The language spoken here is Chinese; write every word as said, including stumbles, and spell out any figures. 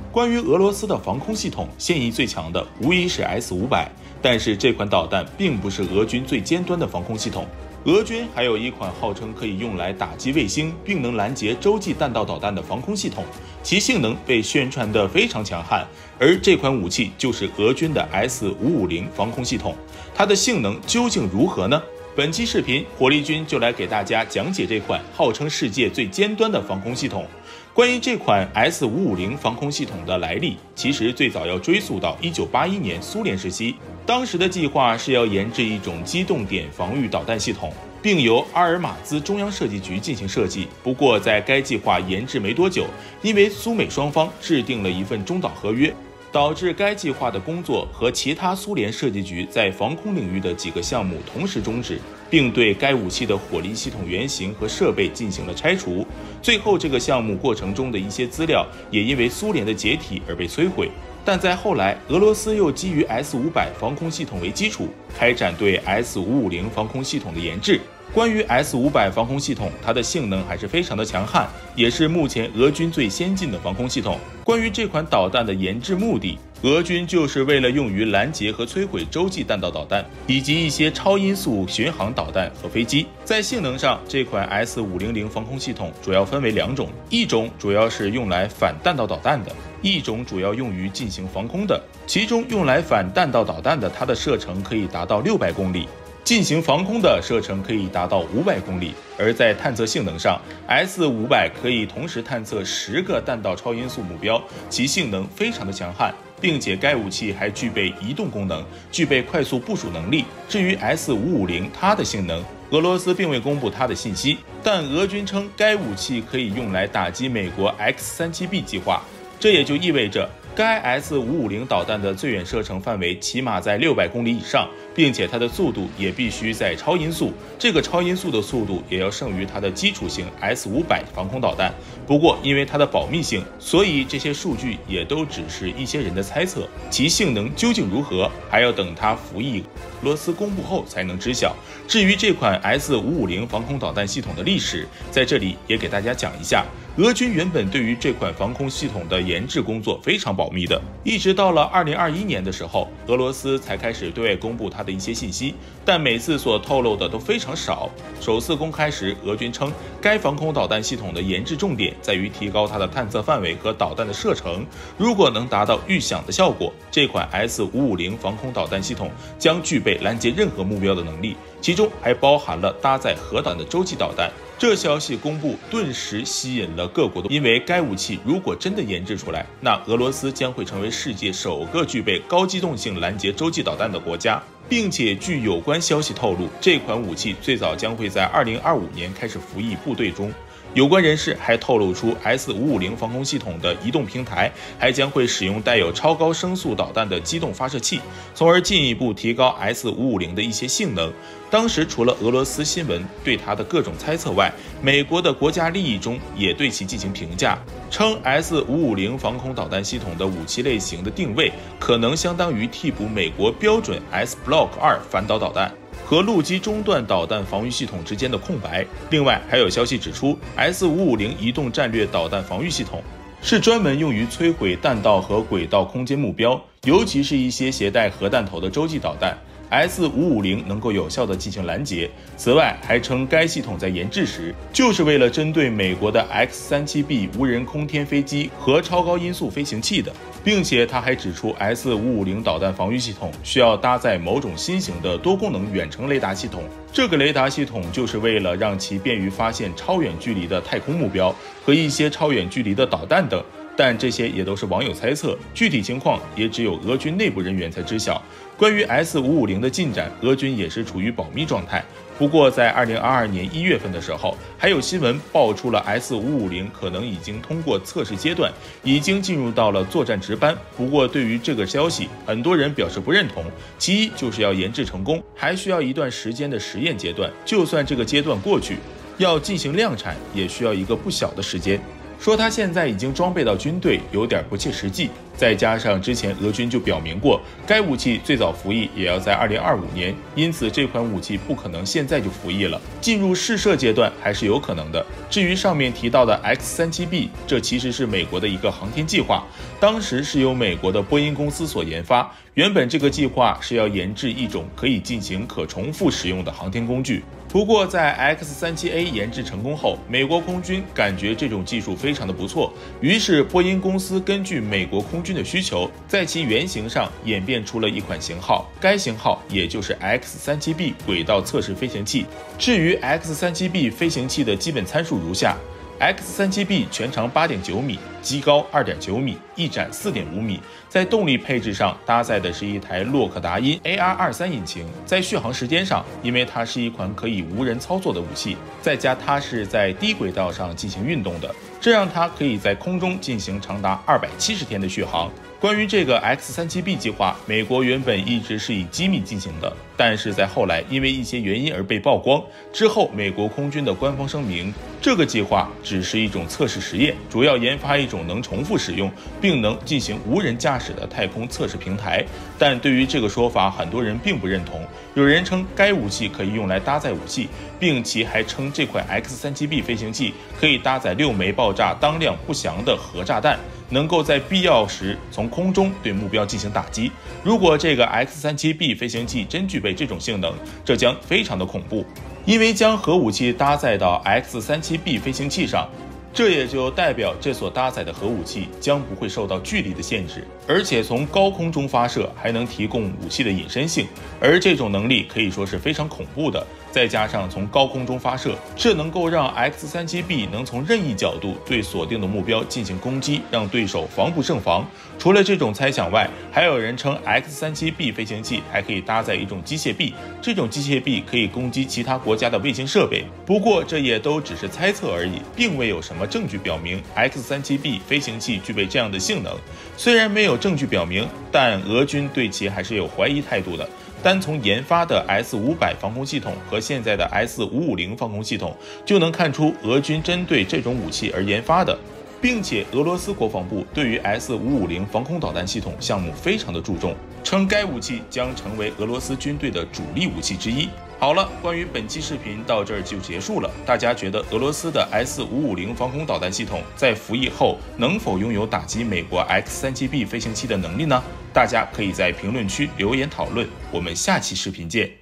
关于俄罗斯的防空系统，现役最强的无疑是 S 五百，但是这款导弹并不是俄军最尖端的防空系统。俄军还有一款号称可以用来打击卫星，并能拦截洲际弹道导弹的防空系统，其性能被宣传得非常强悍。而这款武器就是俄军的 S 五五零防空系统，它的性能究竟如何呢？本期视频，火力军就来给大家讲解这款号称世界最尖端的防空系统。关于这款 S 五五零防空系统的来历，其实最早要追溯到一九八一年苏联时期，当时的计划是要研制一种机动点防御导弹系统，并由阿尔马兹中央设计局进行设计。不过在该计划研制没多久，因为苏美双方制定了一份中导合约，导致该计划的工作和其他苏联设计局在防空领域的几个项目同时终止，并对该武器的火力系统原型和设备进行了拆除。最后这个项目过程中的一些资料也因为苏联的解体而被摧毁。但在后来，俄罗斯又基于 S 五百防空系统为基础，开展对 S 五五零防空系统的研制。关于 S 五百防空系统，它的性能还是非常的强悍，也是目前俄军最先进的防空系统。关于这款导弹的研制目的，俄军就是为了用于拦截和摧毁洲际弹道导弹，以及一些超音速巡航导弹和飞机。在性能上，这款 S 五零零防空系统主要分为两种，一种主要是用来反弹道导弹的，一种主要用于进行防空的。其中用来反弹道导弹的，它的射程可以达到六百公里。进行防空的射程可以达到五百公里，而在探测性能上 ，S 五百可以同时探测十个弹道超音速目标，其性能非常的强悍，并且该武器还具备移动功能，具备快速部署能力。至于 S 五五零，它的性能，俄罗斯并未公布它的信息，但俄军称该武器可以用来打击美国 X 三七 B 计划，这也就意味着该 S 五五零导弹的最远射程范围起码在六百公里以上，并且它的速度也必须在超音速，这个超音速的速度也要胜于它的基础型 S 五百防空导弹。不过因为它的保密性，所以这些数据也都只是一些人的猜测，其性能究竟如何，还要等它服役俄罗斯公布后才能知晓。至于这款 S 五五零防空导弹系统的历史，在这里也给大家讲一下。俄军原本对于这款防空系统的研制工作非常保密的，一直到了二零二一年的时候，俄罗斯才开始对外公布它的一些信息，但每次所透露的都非常少。首次公开时，俄军称该防空导弹系统的研制重点在于提高它的探测范围和导弹的射程，如果能达到预想的效果，这款 S 五五零防空导弹系统将具备拦截任何目标的能力，其中还包含了搭载核弹的洲际导弹。这消息公布顿时吸引了各国的，因为该武器如果真的研制出来，那俄罗斯将会成为世界首个具备高机动性拦截洲际导弹的国家，并且据有关消息透露，这款武器最早将会在二零二五年开始服役部队中。有关人士还透露出 S 五五零防空系统的移动平台还将会使用带有超高声速导弹的机动发射器，从而进一步提高 S 五五零的一些性能。当时除了俄罗斯新闻对它的各种猜测外，美国的国家利益中也对其进行评价，称 S 五五零防空导弹系统的武器类型的定位可能相当于替补美国标准 S Block 二反导导弹和陆基中段导弹防御系统之间的空白。另外还有消息指出， S 五五零移动战略导弹防御系统是专门用于摧毁弹道和轨道空间目标，尤其是一些携带核弹头的洲际导弹。S 五五零能够有效地进行拦截。此外，还称该系统在研制时就是为了针对美国的 X 三七 B 无人空天飞机和超高音速飞行器的，并且他还指出 S 五五零导弹防御系统需要搭载某种新型的多功能远程雷达系统，这个雷达系统就是为了让其便于发现超远距离的太空目标和一些超远距离的导弹等。但这些也都是网友猜测，具体情况也只有俄军内部人员才知晓。关于 S 五五零的进展，俄军也是处于保密状态。不过在二零二二年一月份的时候，还有新闻爆出了 S 五五零可能已经通过测试阶段，已经进入到了作战值班。不过对于这个消息，很多人表示不认同。其一就是要研制成功，还需要一段时间的实验阶段，就算这个阶段过去，要进行量产也需要一个不小的时间。说他现在已经装备到军队有点不切实际， 再加上之前俄军就表明过，该武器最早服役也要在二零二五年，因此这款武器不可能现在就服役了，进入试射阶段还是有可能的。至于上面提到的 X 三七 B， 这其实是美国的一个航天计划，当时是由美国的波音公司所研发。原本这个计划是要研制一种可以进行可重复使用的航天工具。不过在 X 三七 A 研制成功后，美国空军感觉这种技术非常的不错，于是波音公司根据美国空军的需求，在其原型上演变出了一款型号，该型号也就是 X 三七 B 轨道测试飞行器。至于 X 三七 B 飞行器的基本参数如下。X 三七 B 全长 八点九米，机高 二点九米，翼展 四点五米。在动力配置上搭载的是一台洛克达因 A R 二十三 引擎。在续航时间上，因为它是一款可以无人操作的武器，再加它是在低轨道上进行运动的，这让它可以在空中进行长达二百七十天的续航。关于这个 X 三七 B 计划，美国原本一直是以机密进行的，但是在后来因为一些原因而被曝光。之后，美国空军的官方声明，这个计划只是一种测试实验，主要研发一种能重复使用并能进行无人驾驶的太空测试平台。但对于这个说法，很多人并不认同。有人称该武器可以用来搭载武器，并其还称这款 X 三七 B 飞行器可以搭载六枚爆炸当量不详的核炸弹，能够在必要时从空中对目标进行打击。如果这个 X 三七 B 飞行器真具备这种性能，这将非常的恐怖，因为将核武器搭载到 X 三七 B 飞行器上，这也就代表这所搭载的核武器将不会受到距离的限制，而且从高空中发射还能提供武器的隐身性，而这种能力可以说是非常恐怖的。再加上从高空中发射，这能够让 X 三七 B 能从任意角度对锁定的目标进行攻击，让对手防不胜防。除了这种猜想外，还有人称 X 三七 B 飞行器还可以搭载一种机械臂，这种机械臂可以攻击其他国家的卫星设备。不过这也都只是猜测而已，并未有什么证据表明 X 三七 B 飞行器具备这样的性能。虽然没有证据表明，但俄军对其还是有怀疑态度的。单从研发的 S 五百 防空系统和现在的 S 五五零 防空系统就能看出俄军针对这种武器而研发的，并且俄罗斯国防部对于 S 五五零 防空导弹系统项目非常的注重，称该武器将成为俄罗斯军队的主力武器之一。好了，关于本期视频到这儿就结束了。大家觉得俄罗斯的 S 五五零 防空导弹系统在服役后能否拥有打击美国 X 三七 B 飞行器的能力呢？大家可以在评论区留言讨论。我们下期视频见。